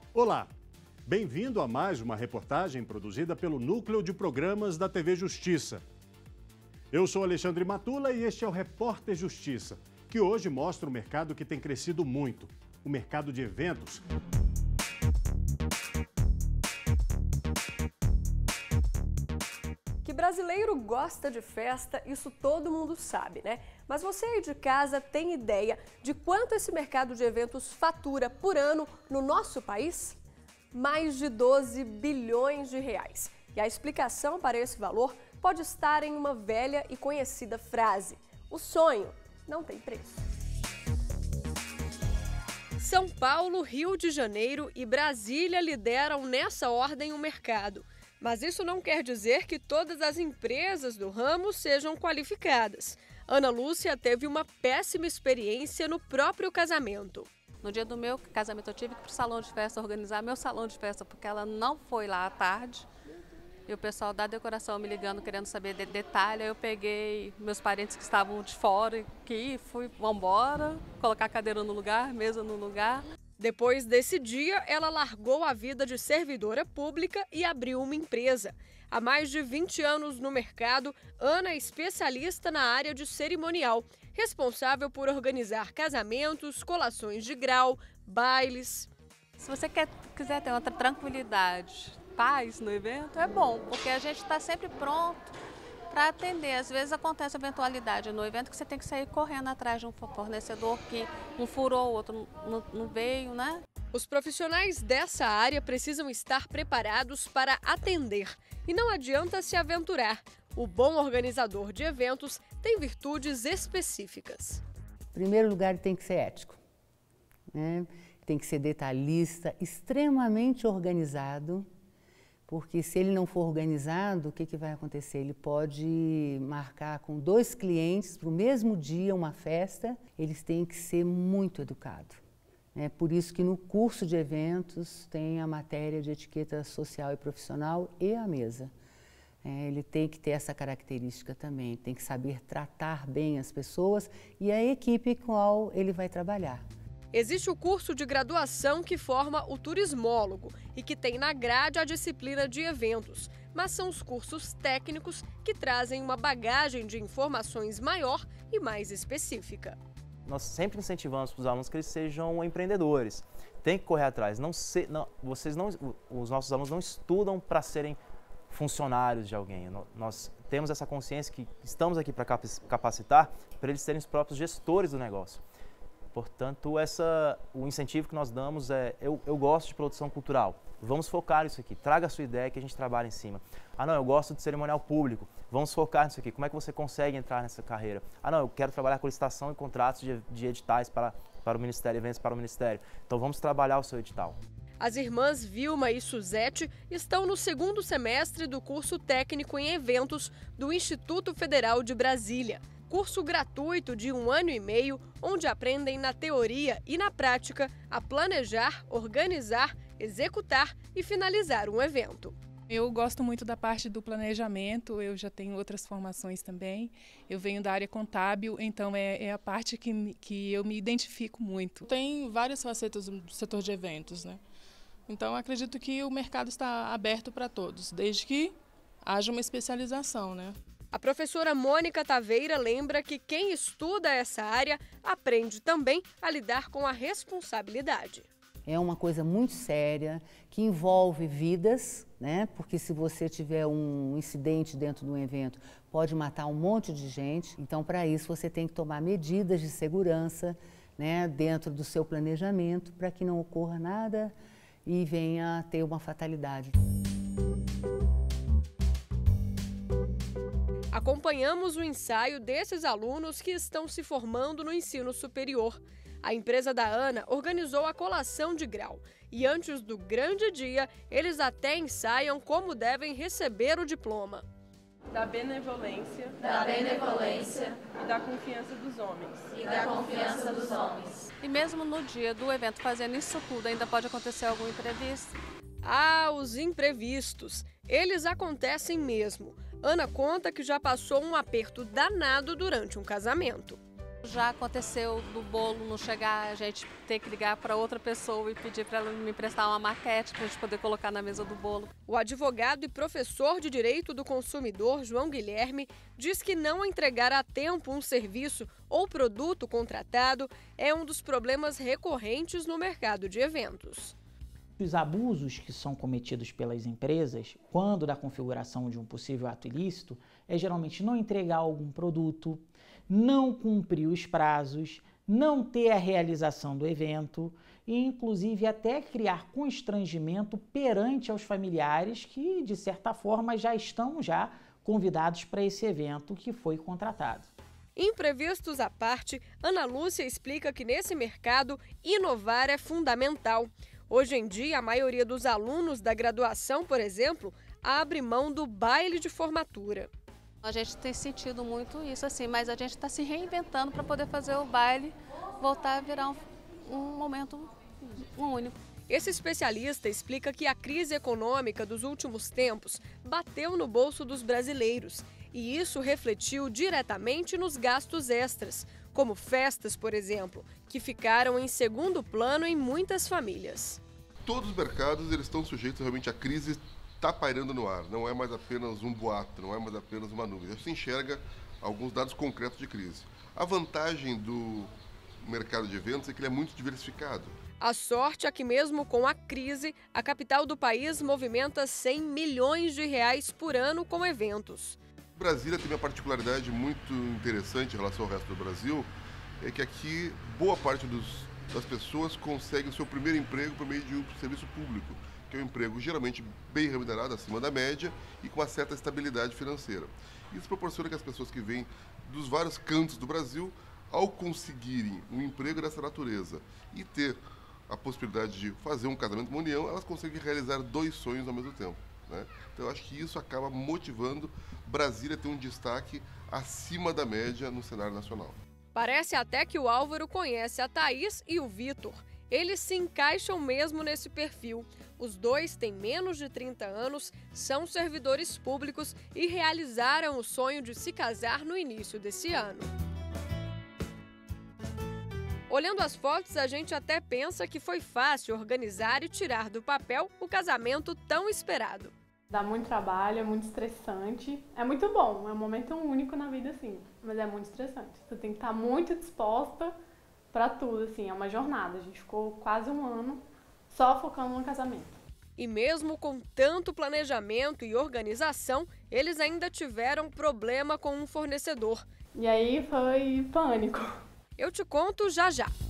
Olá, bem-vindo a mais uma reportagem produzida pelo Núcleo de Programas da TV Justiça. Eu sou Alexandre Matula e este é o Repórter Justiça, que hoje mostra um mercado que tem crescido muito, o mercado de eventos. Que brasileiro gosta de festa, isso todo mundo sabe, né? Mas você aí de casa tem ideia de quanto esse mercado de eventos fatura por ano no nosso país? Mais de 12 bilhões de reais. E a explicação para esse valor pode estar em uma velha e conhecida frase: o sonho não tem preço. São Paulo, Rio de Janeiro e Brasília lideram nessa ordem o mercado. Mas isso não quer dizer que todas as empresas do ramo sejam qualificadas. Ana Lúcia teve uma péssima experiência no próprio casamento. No dia do meu casamento eu tive que ir para o salão de festa organizar meu salão de festa, porque ela não foi lá à tarde. E o pessoal da decoração me ligando, querendo saber de detalhe. Aí eu peguei meus parentes que estavam de fora e fui, vamos embora, colocar a cadeira no lugar, mesa no lugar. Depois desse dia, ela largou a vida de servidora pública e abriu uma empresa. Há mais de 20 anos no mercado, Ana é especialista na área de cerimonial, responsável por organizar casamentos, colações de grau, bailes. Se você quiser ter outra tranquilidade, paz no evento, é bom, porque a gente está sempre pronto para atender. Às vezes acontece eventualidade no evento que você tem que sair correndo atrás de um fornecedor que um furou, o outro não veio, né? Os profissionais dessa área precisam estar preparados para atender e não adianta se aventurar. O bom organizador de eventos tem virtudes específicas. Em primeiro lugar, ele tem que ser ético, né? Tem que ser detalhista, extremamente organizado. Porque se ele não for organizado, o que vai acontecer? Ele pode marcar com 2 clientes para o mesmo dia uma festa, eles têm que ser muito educados. É por isso que no curso de eventos tem a matéria de etiqueta social e profissional e a mesa. Ele tem que ter essa característica também, tem que saber tratar bem as pessoas e a equipe com a qual ele vai trabalhar. Existe o curso de graduação que forma o turismólogo e que tem na grade a disciplina de eventos, mas são os cursos técnicos que trazem uma bagagem de informações maior e mais específica. Nós sempre incentivamos para os alunos que eles sejam empreendedores. Tem que correr atrás. Os nossos alunos não estudam para serem funcionários de alguém. Nós temos essa consciência que estamos aqui para capacitar para eles serem os próprios gestores do negócio. Portanto, o incentivo que nós damos é, eu gosto de produção cultural, vamos focar nisso aqui, traga a sua ideia que a gente trabalha em cima. Ah não, eu gosto de cerimonial público, vamos focar nisso aqui, como é que você consegue entrar nessa carreira? Ah não, eu quero trabalhar com licitação e contratos de editais para o Ministério, eventos para o Ministério, então vamos trabalhar o seu edital. As irmãs Vilma e Suzete estão no 2º semestre do curso técnico em eventos do Instituto Federal de Brasília. Curso gratuito de 1 ano e meio, onde aprendem na teoria e na prática a planejar, organizar, executar e finalizar um evento. Eu gosto muito da parte do planejamento, eu já tenho outras formações também. Eu venho da área contábil, então é a parte que eu me identifico muito. Tem várias facetas do setor de eventos, né? Então acredito que o mercado está aberto para todos, desde que haja uma especialização, né? A professora Mônica Taveira lembra que quem estuda essa área aprende também a lidar com a responsabilidade. É uma coisa muito séria, que envolve vidas, né? Porque se você tiver um incidente dentro de um evento, pode matar um monte de gente. Então, para isso, você tem que tomar medidas de segurança, né, dentro do seu planejamento, para que não ocorra nada e venha a ter uma fatalidade. Acompanhamos o ensaio desses alunos que estão se formando no ensino superior. A empresa da Ana organizou a colação de grau e antes do grande dia, eles até ensaiam como devem receber o diploma. Da benevolência. Da benevolência. E da confiança dos homens. E da confiança dos homens. E mesmo no dia do evento fazendo isso tudo, ainda pode acontecer algum imprevisto? Ah, os imprevistos. Eles acontecem mesmo. Ana conta que já passou um aperto danado durante um casamento. Já aconteceu do bolo não chegar, a gente ter que ligar para outra pessoa e pedir para ela me emprestar uma maquete para a gente poder colocar na mesa do bolo. O advogado e professor de Direito do Consumidor, João Guilherme, diz que não entregar a tempo um serviço ou produto contratado é um dos problemas recorrentes no mercado de eventos. Os abusos que são cometidos pelas empresas, quando da configuração de um possível ato ilícito, é geralmente não entregar algum produto, não cumprir os prazos, não ter a realização do evento e, inclusive, até criar constrangimento perante aos familiares que, de certa forma, já estão convidados para esse evento que foi contratado. Imprevistos à parte, Ana Lúcia explica que nesse mercado, inovar é fundamental. Hoje em dia, a maioria dos alunos da graduação, por exemplo, abre mão do baile de formatura. A gente tem sentido muito isso, assim, mas a gente está se reinventando para poder fazer o baile voltar a virar um momento único. Esse especialista explica que a crise econômica dos últimos tempos bateu no bolso dos brasileiros e isso refletiu diretamente nos gastos extras, como festas, por exemplo, que ficaram em segundo plano em muitas famílias. Todos os mercados eles estão sujeitos realmente à crise. Está pairando no ar, não é mais apenas um boato, não é mais apenas uma nuvem. Você enxerga alguns dados concretos de crise. A vantagem do mercado de eventos é que ele é muito diversificado. A sorte é que mesmo com a crise, a capital do país movimenta 100 milhões de reais por ano com eventos. Brasília tem uma particularidade muito interessante em relação ao resto do Brasil, é que aqui boa parte das pessoas consegue o seu primeiro emprego por meio de um serviço público, que é um emprego geralmente bem remunerado, acima da média e com uma certa estabilidade financeira. Isso proporciona que as pessoas que vêm dos vários cantos do Brasil, ao conseguirem um emprego dessa natureza e ter a possibilidade de fazer um casamento, uma união, elas conseguem realizar 2 sonhos ao mesmo tempo, né? Então eu acho que isso acaba motivando Brasília a ter um destaque acima da média no cenário nacional. Parece até que o Álvaro conhece a Thaís e o Vitor. Eles se encaixam mesmo nesse perfil. Os dois têm menos de 30 anos, são servidores públicos e realizaram o sonho de se casar no início desse ano. Olhando as fotos, a gente até pensa que foi fácil organizar e tirar do papel o casamento tão esperado. Dá muito trabalho, é muito estressante. É muito bom, é um momento único na vida, assim, mas é muito estressante. Você tem que estar muito disposta para tudo, assim, é uma jornada. A gente ficou quase um ano só focando no casamento. E mesmo com tanto planejamento e organização, eles ainda tiveram problema com um fornecedor. E aí foi pânico. Eu te conto já já.